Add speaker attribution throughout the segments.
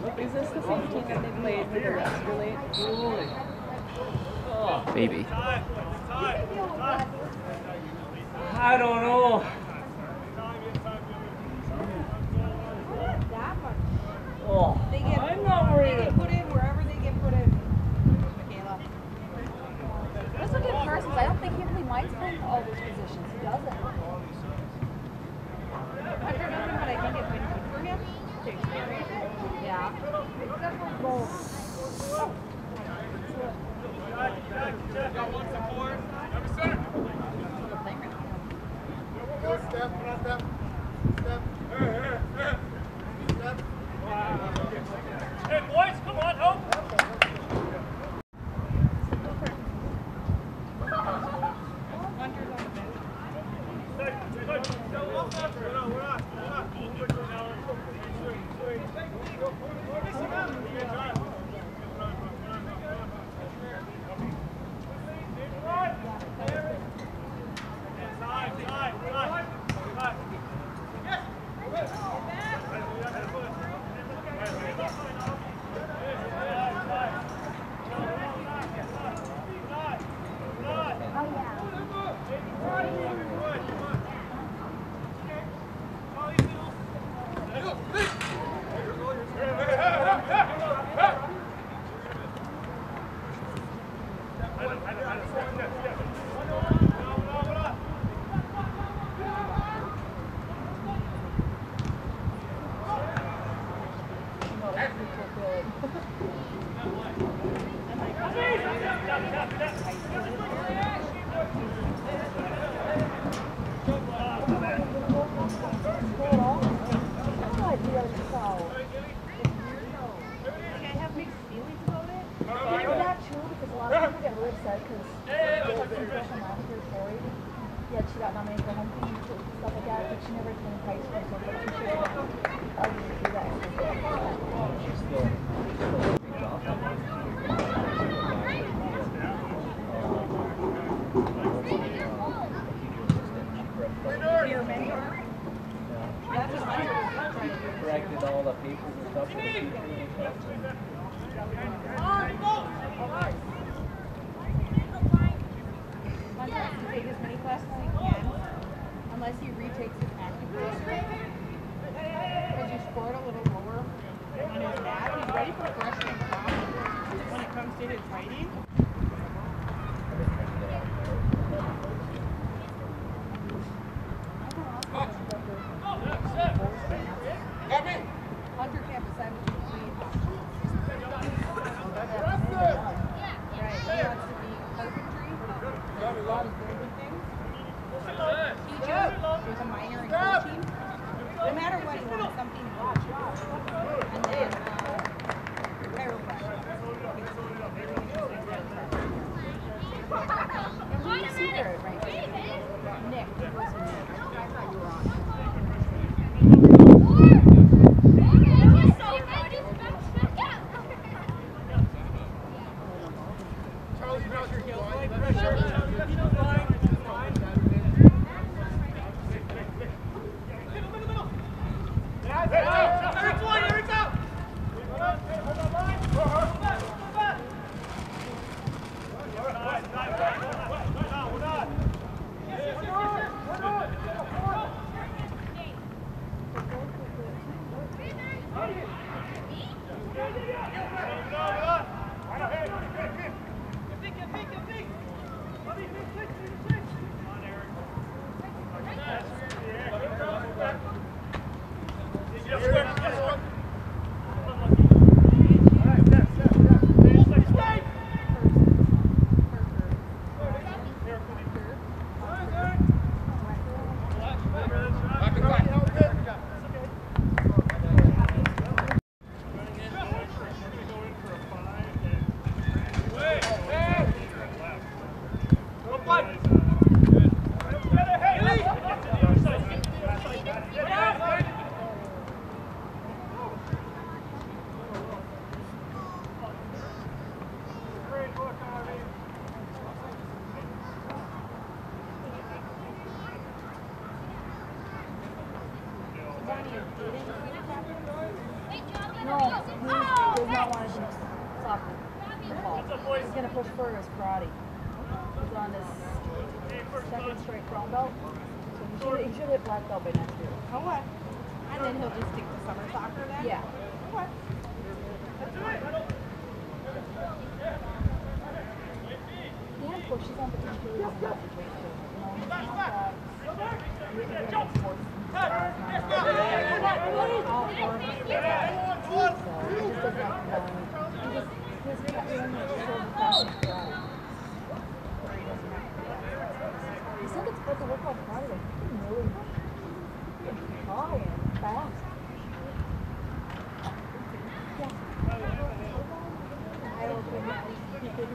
Speaker 1: Is this the same team that they played with the rest relate?
Speaker 2: Maybe.
Speaker 3: I don't know. Oh, I'm not worried.
Speaker 4: They get put in wherever they get put in. Michaela.
Speaker 5: Let's look at Parsons. I don't think he really minds playing all those positions. He doesn't.
Speaker 4: I don't know, but I think it's been good for him to experience it.
Speaker 5: Yeah. Except for both.
Speaker 6: Got one support. Number center. Go step, step. Step. Step.
Speaker 3: Hey, boys, come on, help.
Speaker 4: Hunter's on the bench.
Speaker 5: She got nominated for home team and stuff like that, but she never came in high school, so she should have do that.
Speaker 2: She's still big off on that.
Speaker 4: Your mentor? That's what Hunter was trying to do.
Speaker 2: Corrected all the papers and stuff for the teacher and stuff.
Speaker 4: Hunter has to take as many classes as he can, unless he retakes his active course. Because you scored a little lower on his math. He's ready for freshman prom when it comes to his writing. Hunter campus, I would be right. He wants to be carpentry, a lot of building things. Teacher with a minor in coaching. No matter what, he wants something to watch. And then chiropractor. Very interesting stuff. And we see there right now. Nick, who goes in there? I thought you were on. No,
Speaker 5: don't want to do soccer in the fall. He's going to push for his karate. He's on his second straight brown belt. So he should hit black belt by next year.
Speaker 4: Okay. And then he'll just stick to summer soccer then?
Speaker 5: Yeah.
Speaker 4: Okay.
Speaker 5: Dan pushes on the teachers and not the trainers. You know, he's not really good at sports. All four of us. So he just doesn't like to he just his passion for karate. He said it's supposed to work on karate like really high and fast. Yeah. I don't think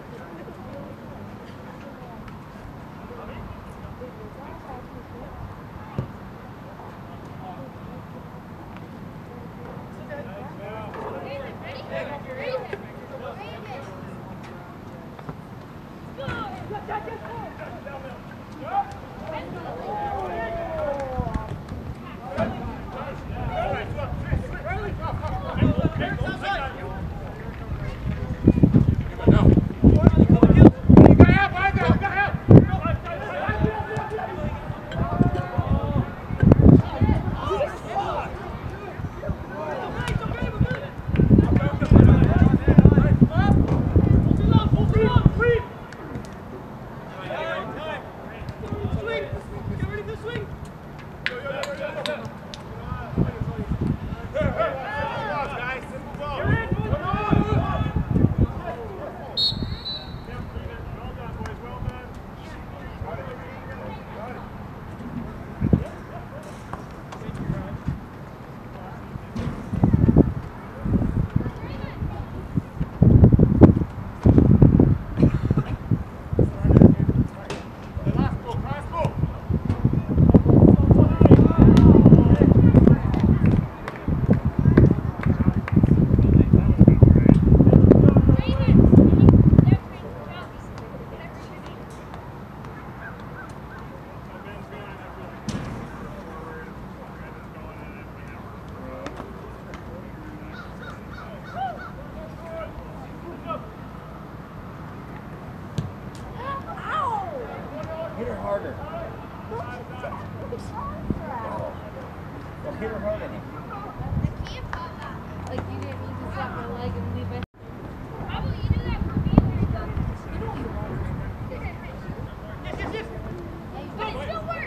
Speaker 2: Hit her harder. Well, hit her harder.
Speaker 5: like you didn't need to slap my leg and leave it.
Speaker 3: How will you do that for me?
Speaker 5: You know you want.
Speaker 3: Yes, yes, yes. But it still works.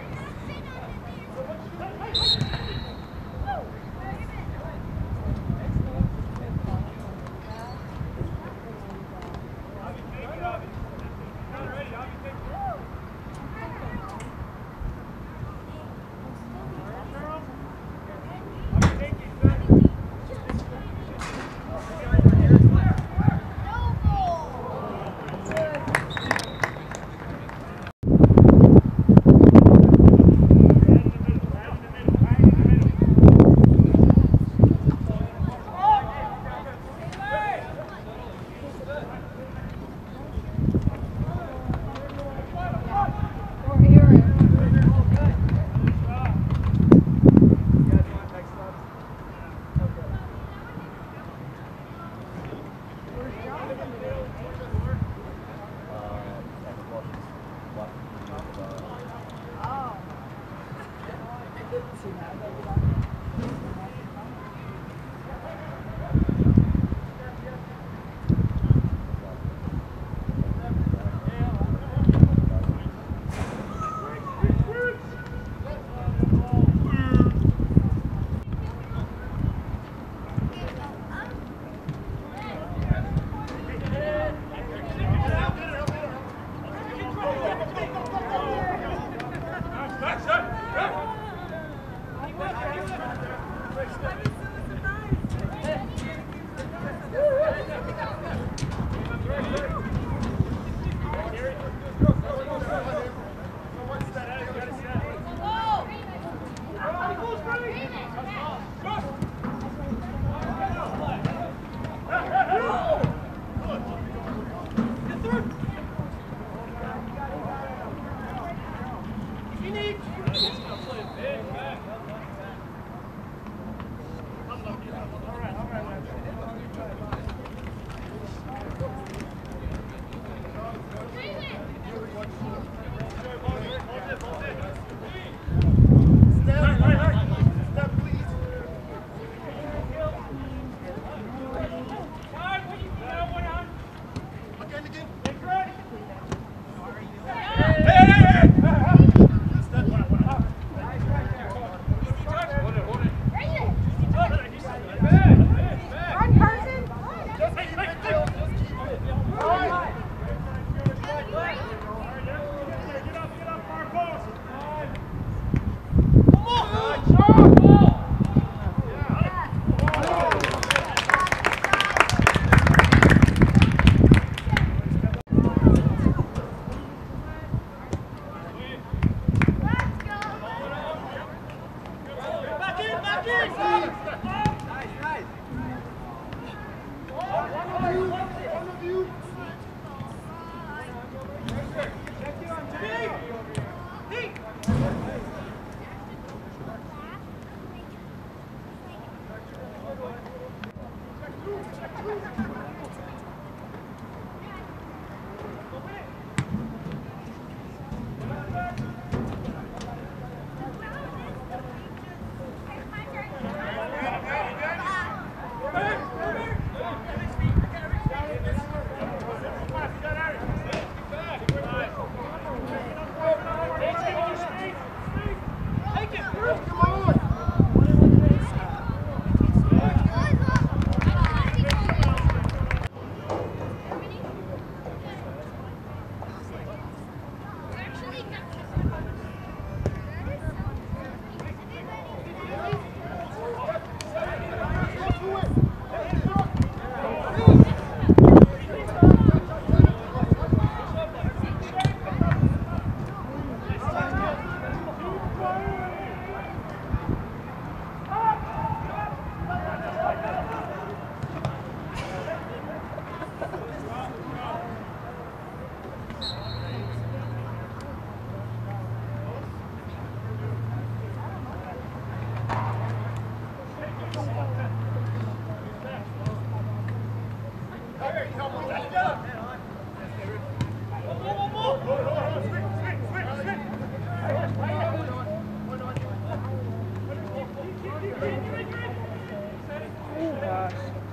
Speaker 1: Gosh.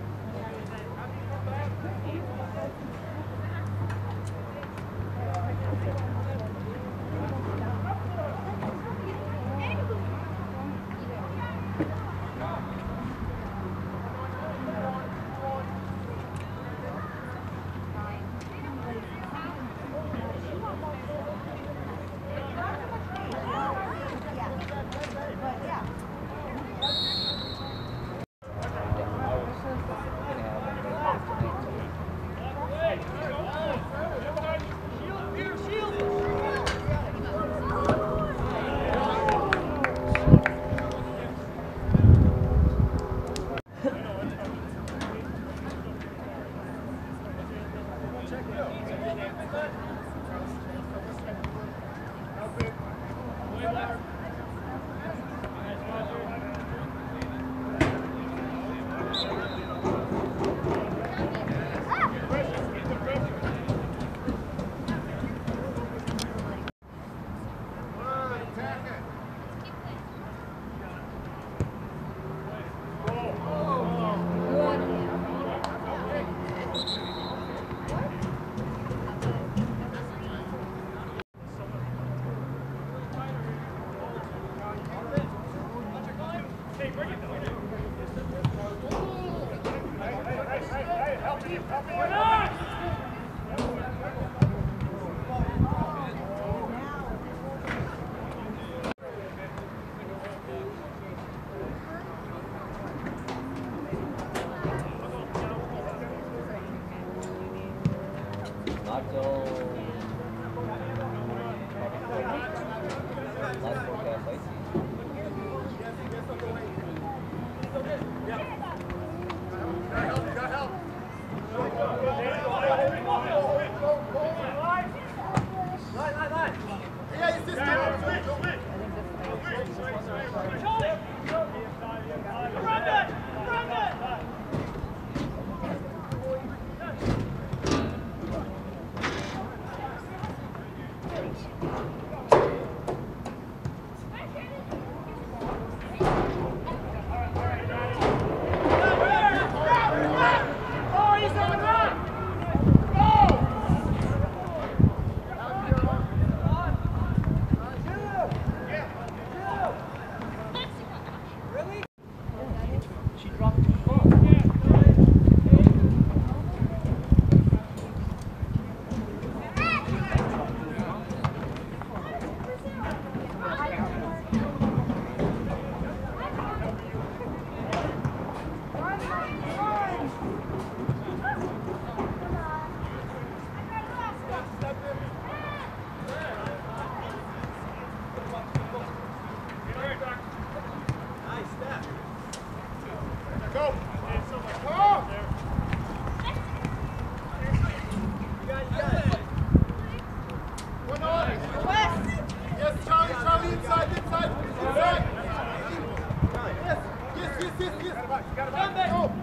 Speaker 2: Not till last forecast I see.
Speaker 6: Got help. Yeah, you just
Speaker 2: She dropped the ball.
Speaker 6: Go. One on. Yes, Charlie, inside. Yes. Go.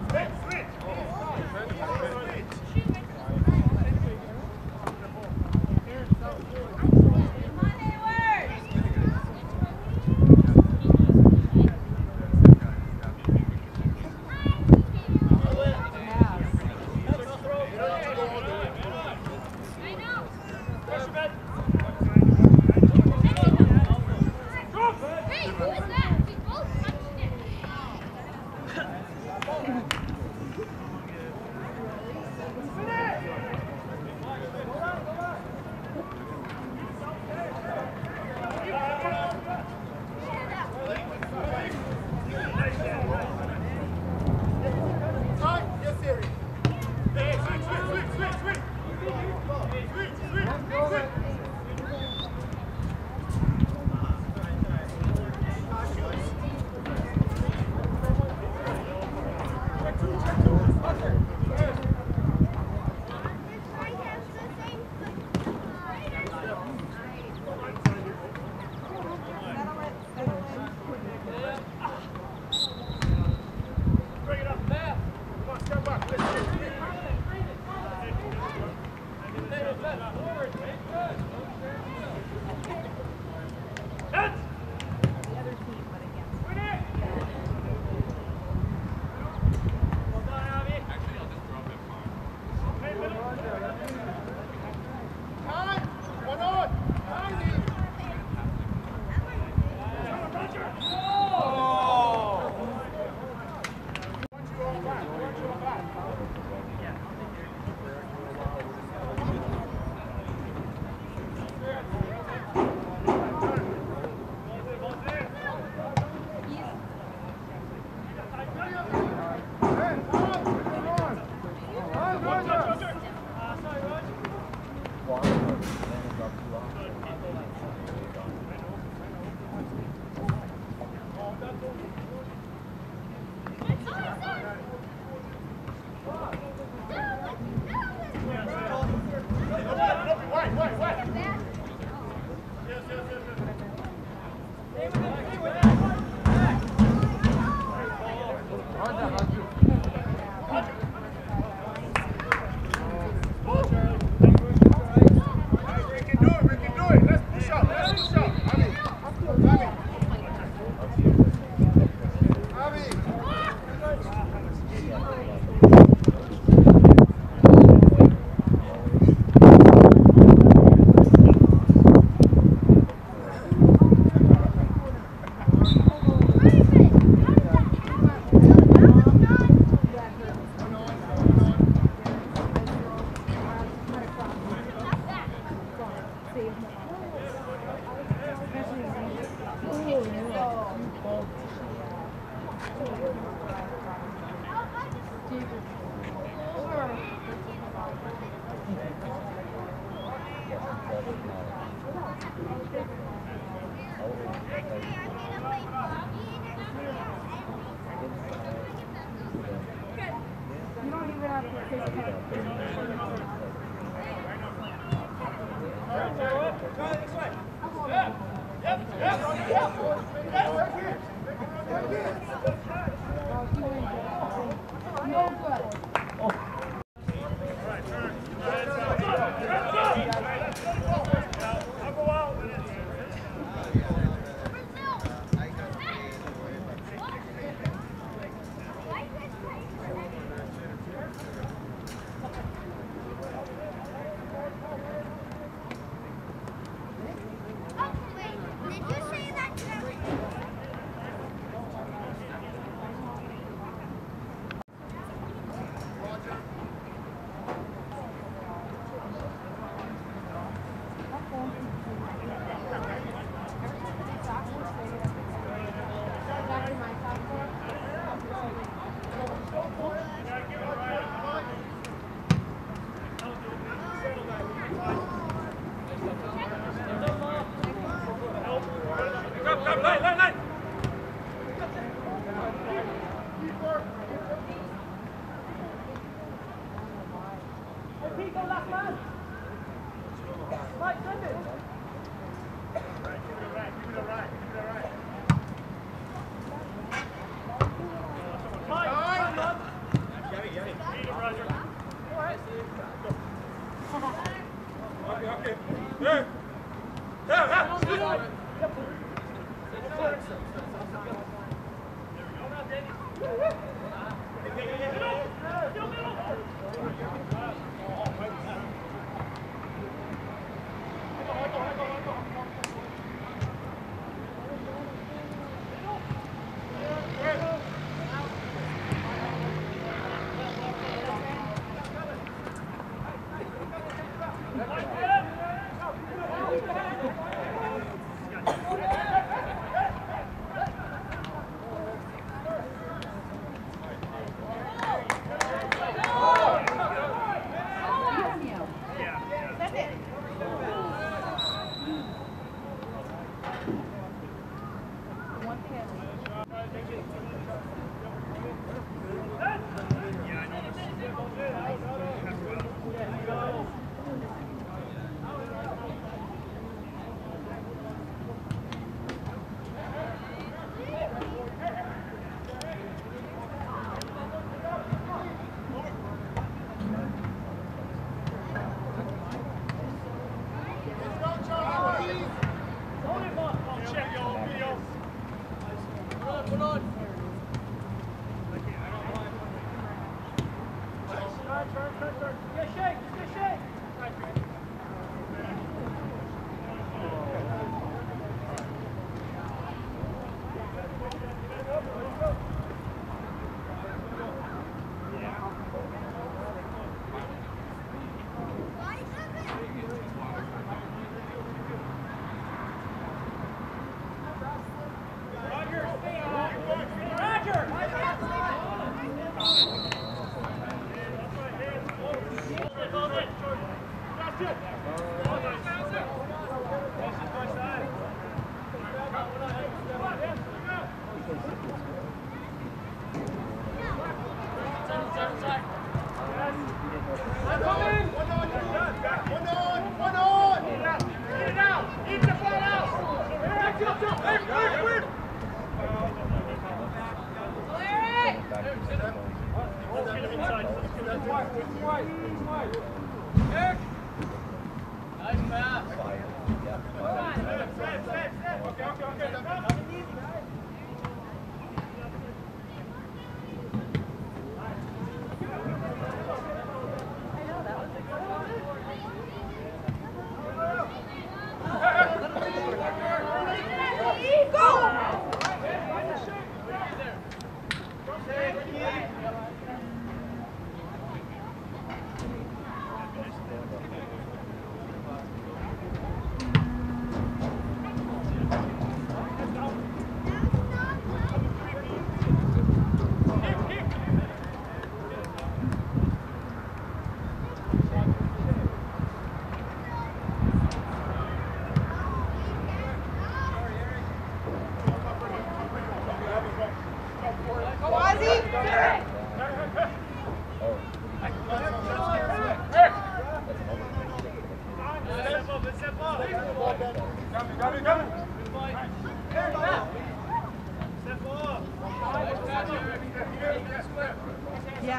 Speaker 3: Roger!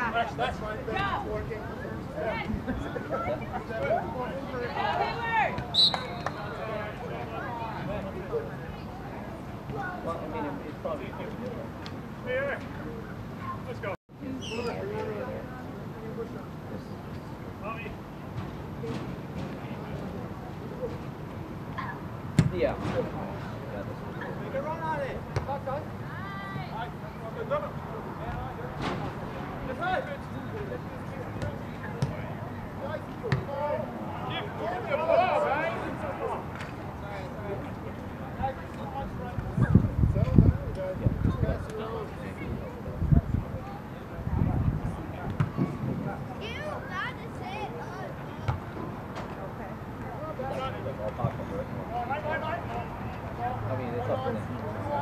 Speaker 6: That's fine. That's working.
Speaker 2: Well, I mean, it's probably a big deal.
Speaker 3: Here. Let's go. Mommy.
Speaker 2: Yeah.
Speaker 6: Make a run on it. Talk, son. That's right.
Speaker 2: I mean, it's up to them.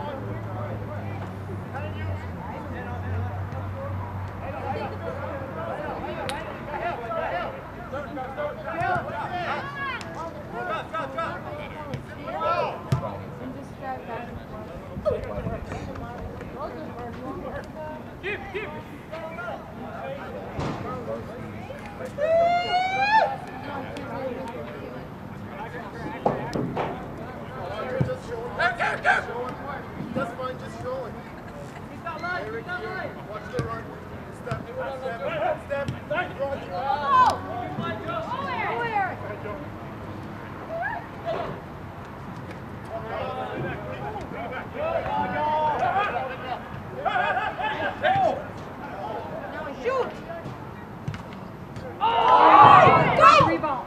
Speaker 6: That's fine, just showing. He's not right, he's not right. Watch the run. Step,
Speaker 4: Shoot! Oh! Go! Rebound.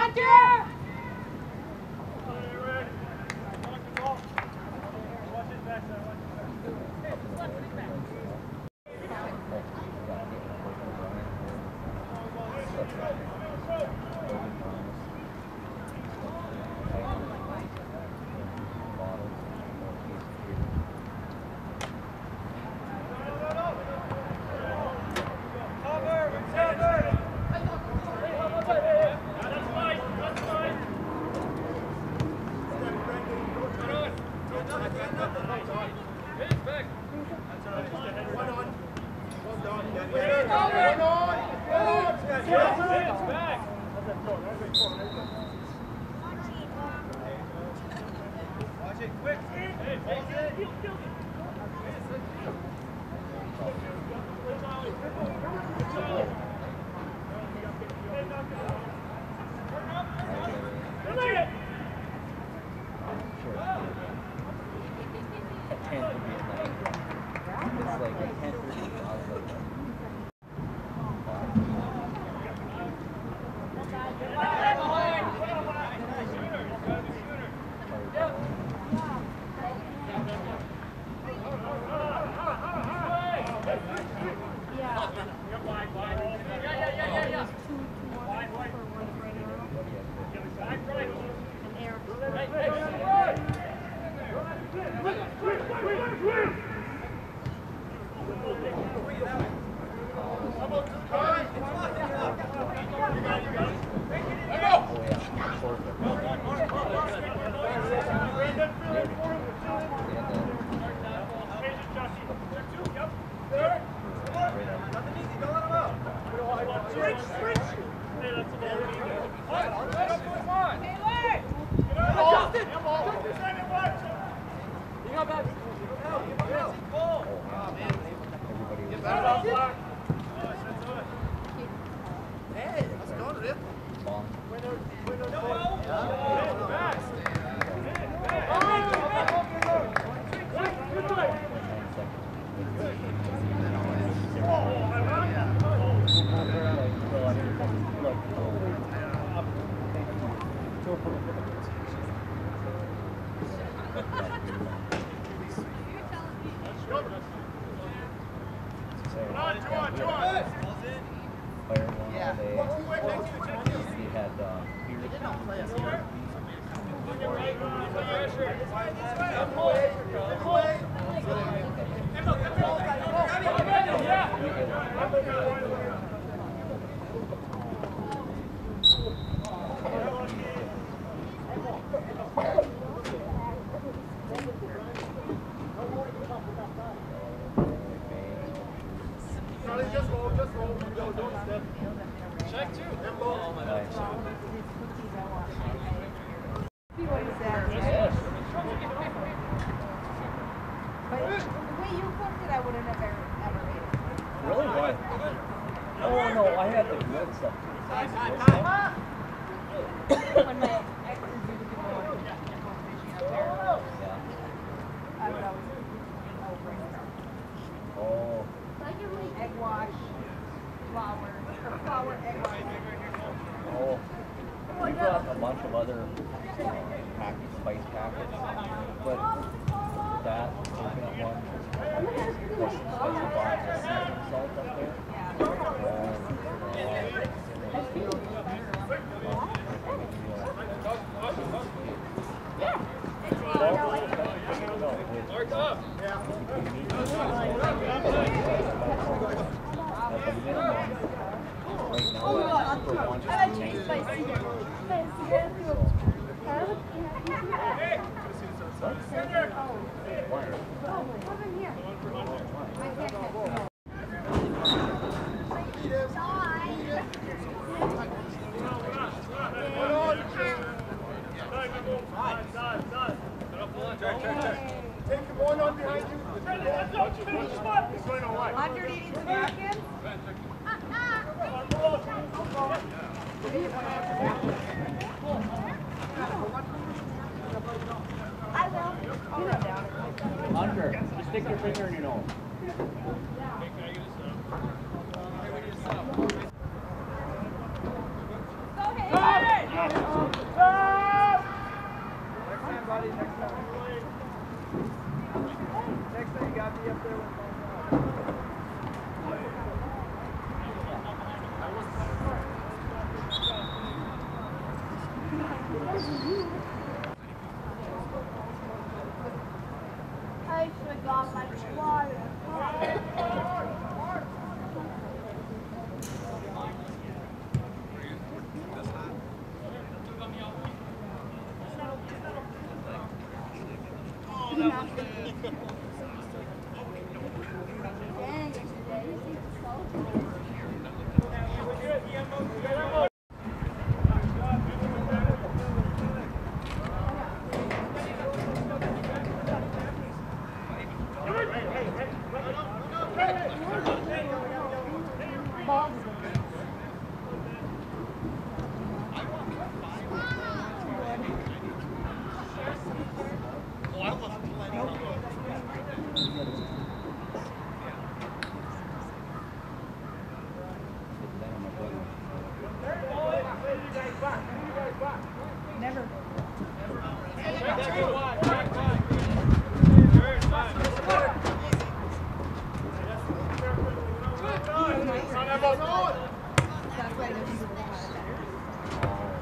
Speaker 2: Hunter, just stick your finger in your nose.
Speaker 4: Go ahead.
Speaker 7: I forgot my water.
Speaker 4: Never. That's why those people are better.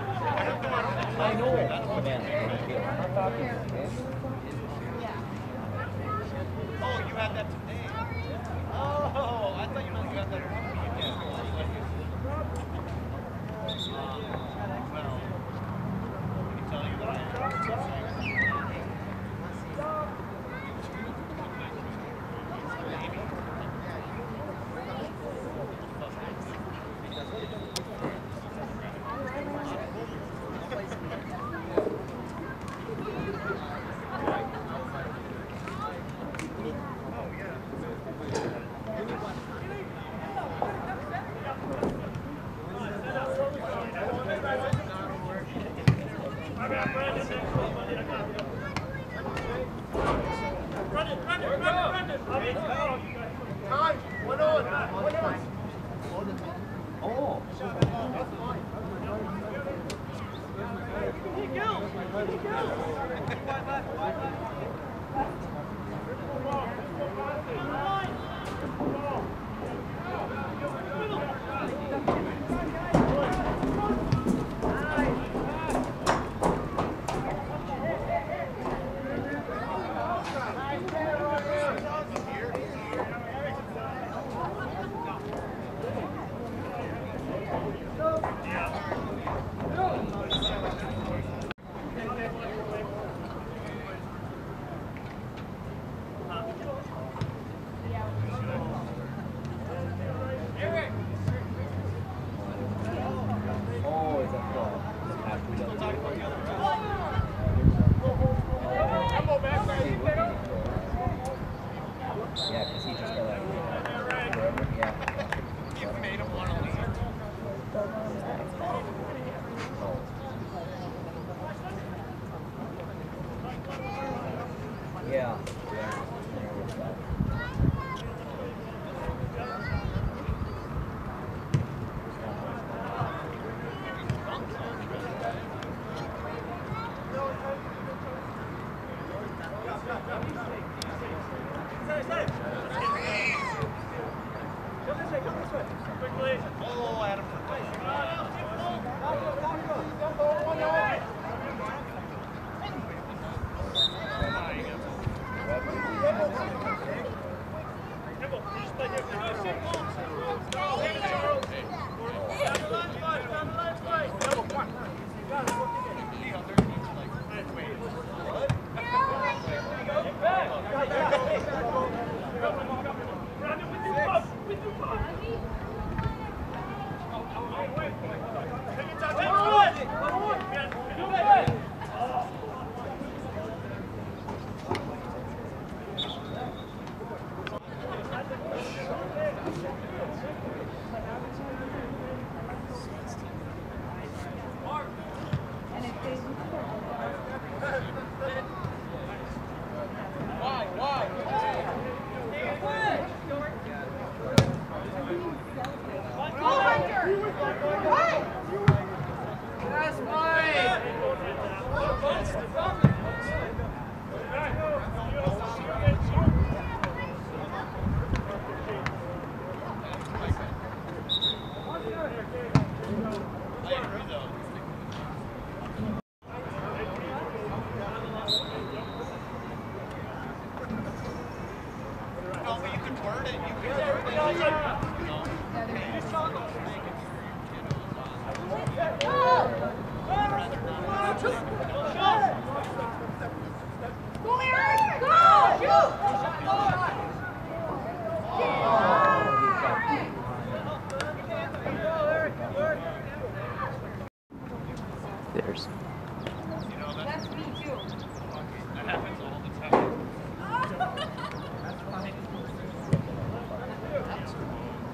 Speaker 2: I know. Man,
Speaker 6: that today. Oh, I thought you meant you got that from me again. Well, can you tell you that I Time! One on! One on!
Speaker 2: Oh! Oh, is that the after we done? Yeah, because he just got out of here. Forever? Yeah.
Speaker 6: You made him want to leave.
Speaker 2: Yeah.
Speaker 6: Oh, Adam. No, but you can word it. You can word it. You know.
Speaker 4: Go, Eric! Go! Shoot!
Speaker 2: There's.
Speaker 4: That's me too.
Speaker 6: That happens all the time.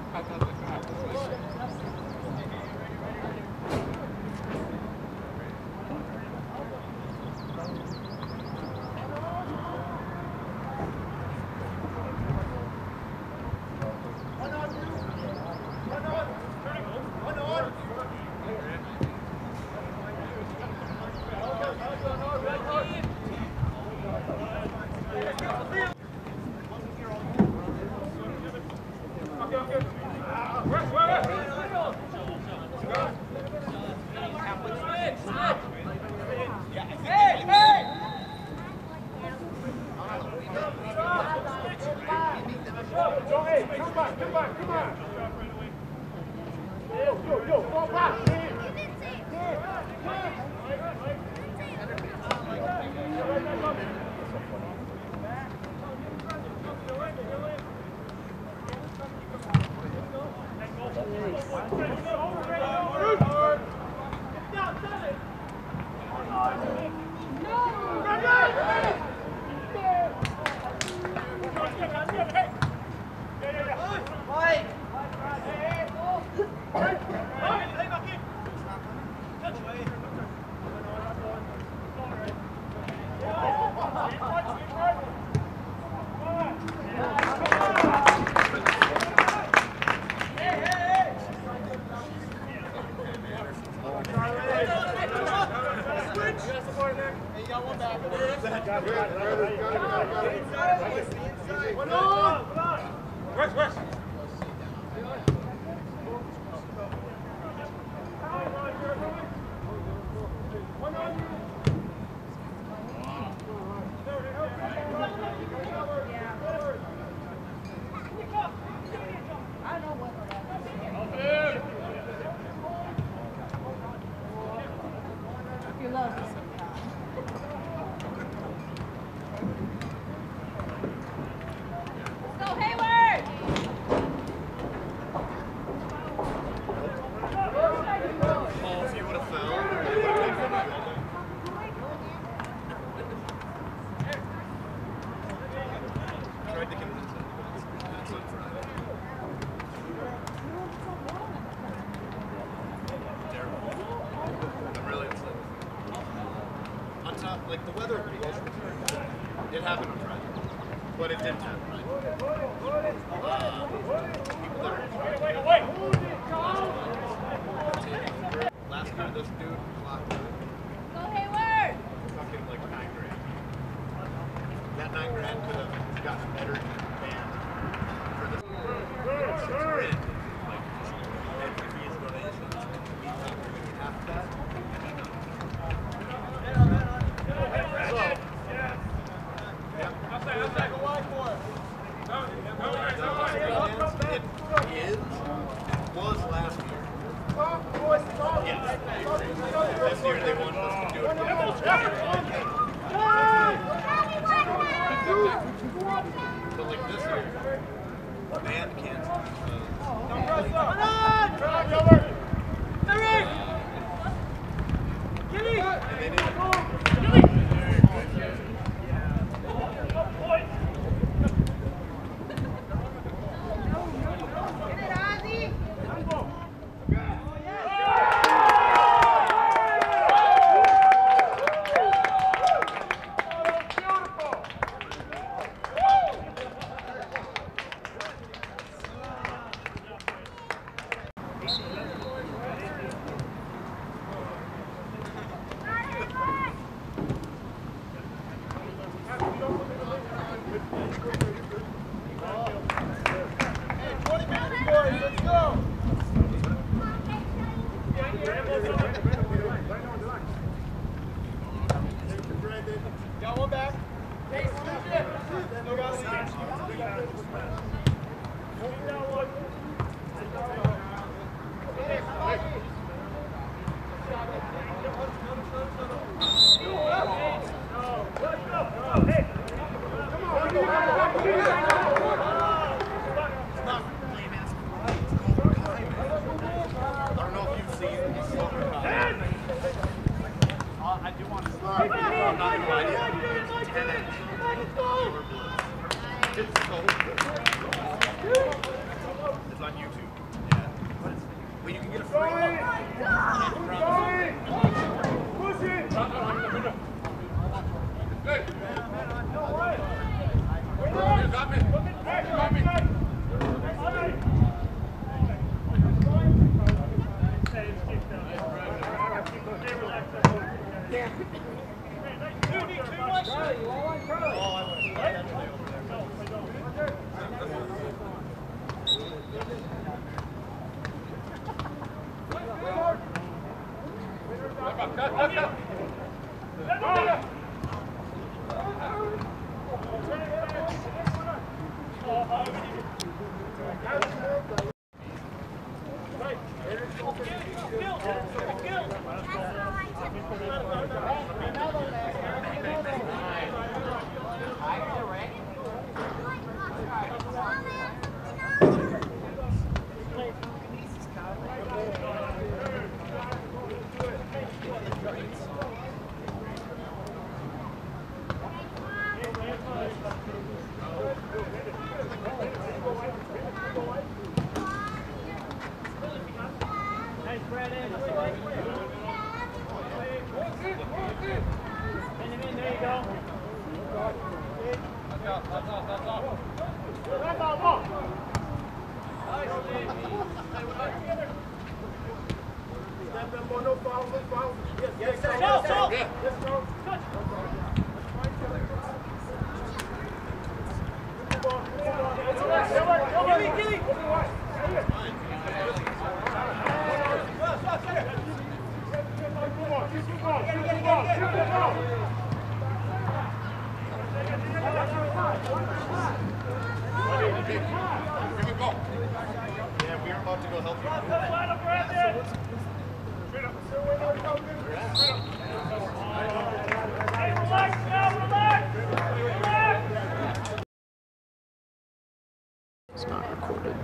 Speaker 6: Like the weather was, it happened on Friday, but it didn't happen. Last night, this dude blocked.
Speaker 7: Go Hayward!
Speaker 6: Fucking like $9,000. That $9,000 could have gotten better band for this. $6,000. Like entry fees, donations, half of that. Was last year. Yes. This year they wanted us to do it. But like this year, the band canceled. Come on! Eric! Gilly! And they didn't. Got one back. I do want to I'm not going to lie to you. It's 10-inch. It's so good. It's on YouTube. Yeah. Well, you can get a free one. Push it! Hey! You got me. You got me.
Speaker 8: It's not recorded.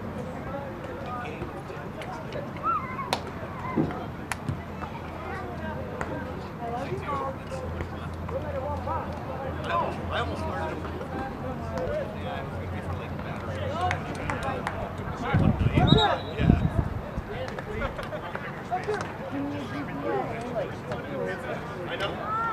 Speaker 6: I almost started it. Yeah, it was going to be for like battery. Yeah. I know.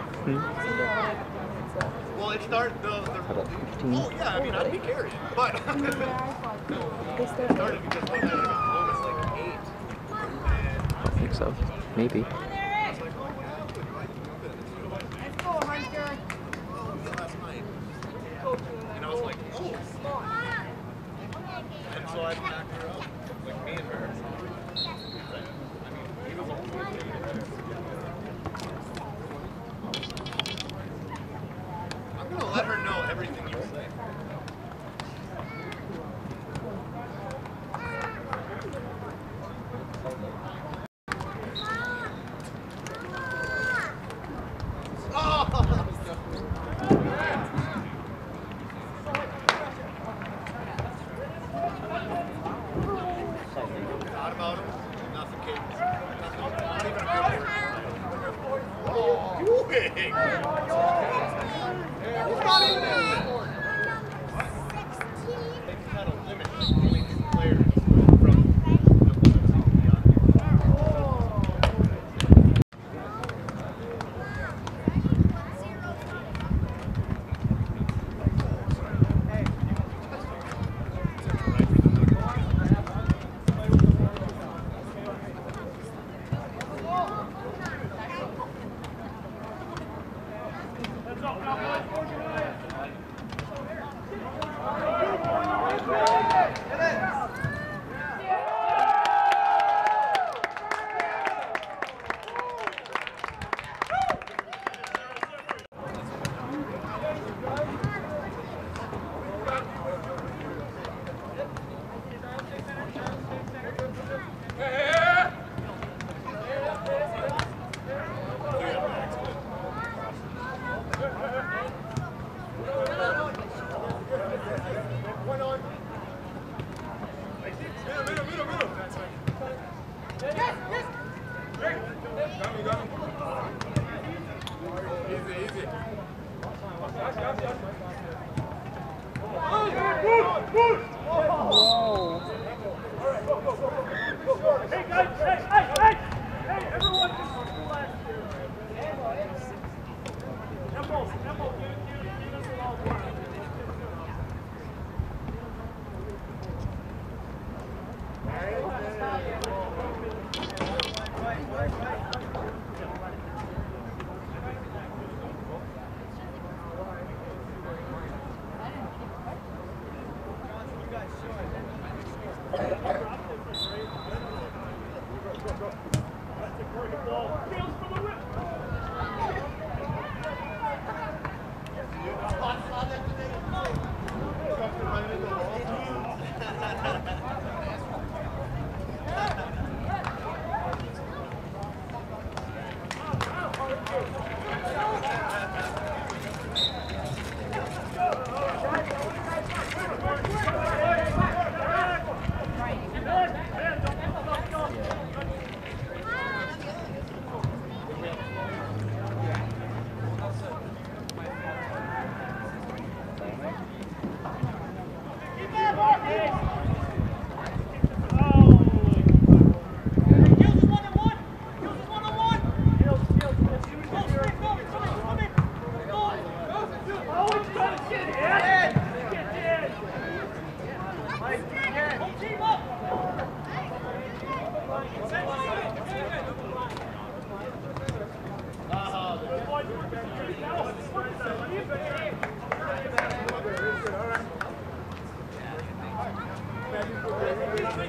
Speaker 6: Well, it started
Speaker 8: About 15.
Speaker 6: Oh, yeah, I mean, I'd be carrying. But it started because one night I got home at like 8.
Speaker 8: I don't think so. Maybe.
Speaker 6: I was like, oh, yeah, I'll do it.
Speaker 4: Let's go, Hunter.
Speaker 6: Last night. And I was like, oh. And so I packed her up. Like me and her. I mean, he was almost I'm going to let her know everything you say. Thought about him. Nothing came. Nothing. Not even a good word. Oh, big. It's not even that. They've got a limit. Only 2 players from the one that's even beyond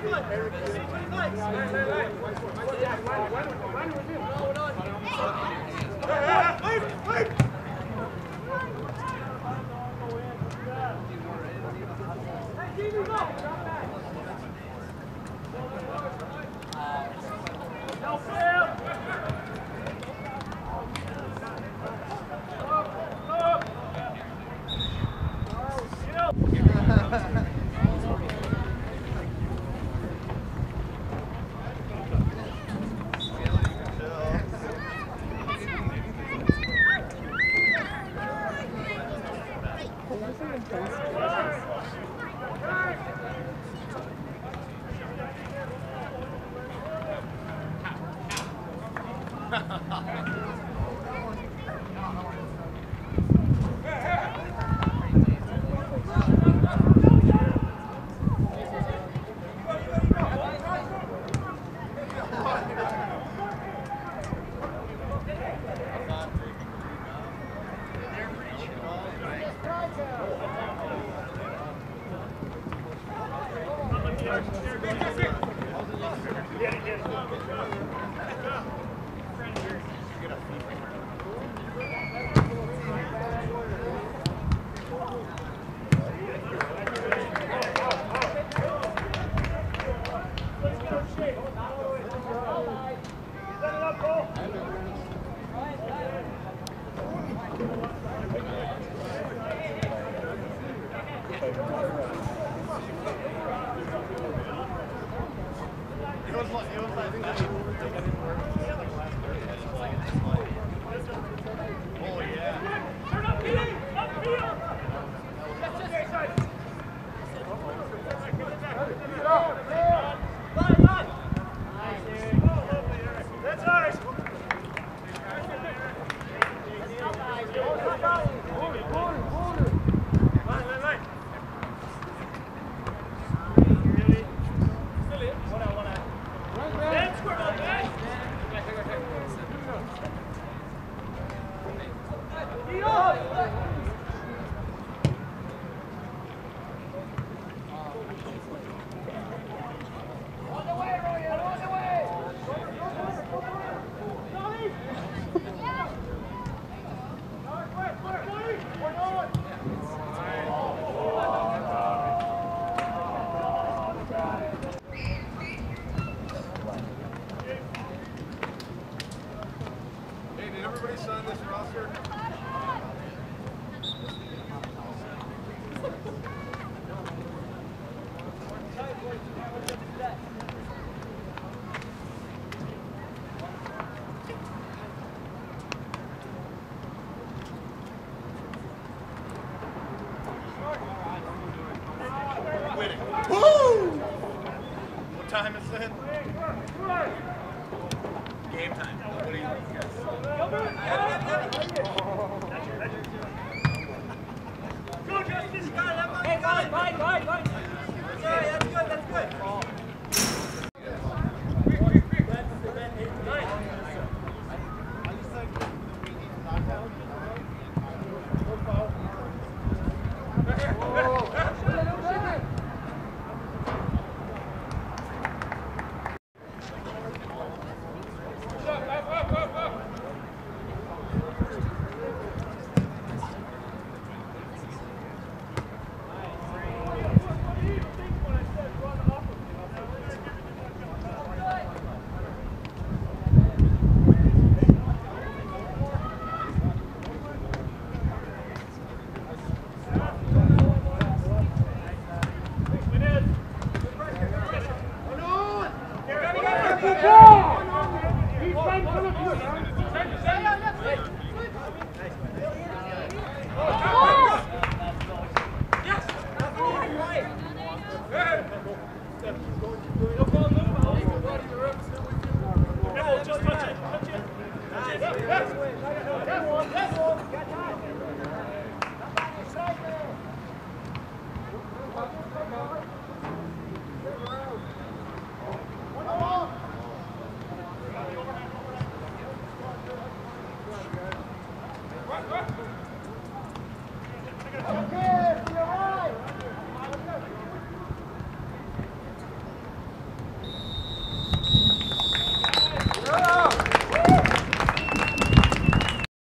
Speaker 3: Okay.